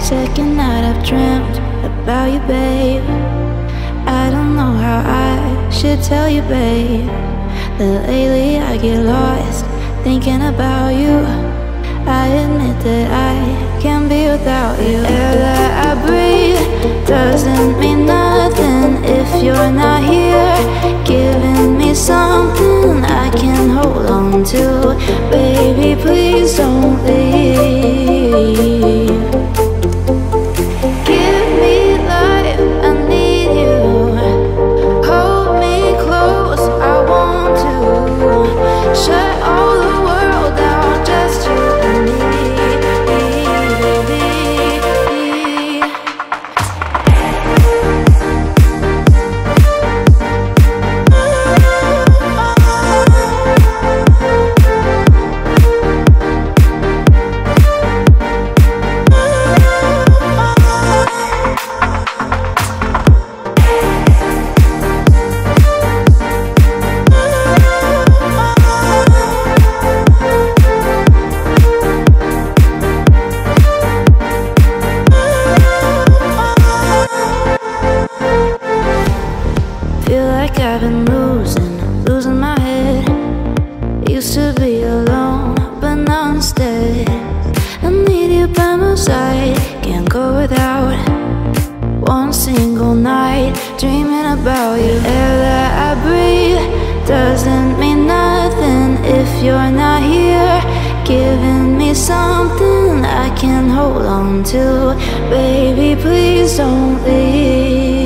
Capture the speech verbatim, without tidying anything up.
Second night I've dreamt about you, babe. I don't know how I should tell you, babe, that lately I get lost thinking about you. I admit that I can't be without you. Air that I breathe doesn't mean nothing if you're not here, giving me something I can hold on to. Baby, please don't leave. Give me life, I need you. Hold me close, I want to. Shut all the world down, just you and me. I've been losing, losing my head. Used to be alone, but now instead I need you by my side. Can't go without one single night dreaming about you. Air that I breathe doesn't mean nothing if you're not here, giving me something I can hold on to. Baby, please don't leave.